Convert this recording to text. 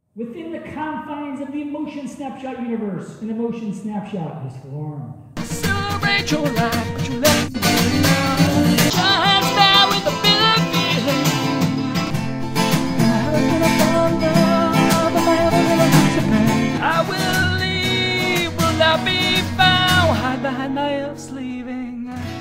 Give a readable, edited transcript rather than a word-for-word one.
within the confines of the Emotion Snapshot universe, an Emotion Snapshot is formed. Celebrate your life, but you let me know. Your hands down with a big feeling. I will leave, will not be found. Hide behind my elf sleeving.